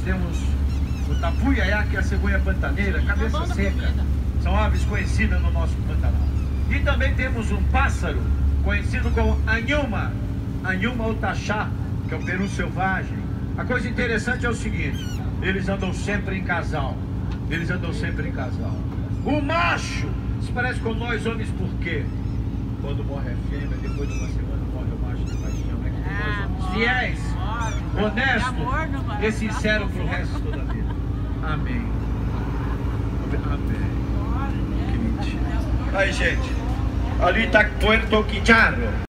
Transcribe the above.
temos o tapuiaiá, que é a cegonha pantaneira, cabeça seca. São aves conhecidas no nosso Pantanal. E também temos um pássaro conhecido como anhuma, anhuma ou taxá, que é o peru selvagem. A coisa interessante é o seguinte: eles andam sempre em casal. Eles andam sempre em casal. O macho se parece com nós homens, por quê? Quando morre a fêmea, depois de uma semana morre o macho de paixão. É que nós homens fiéis, honestos e sinceros pro resto da vida. Amém. Amém. Que mentira. Aí, gente, ali tá Puerto Quicharo.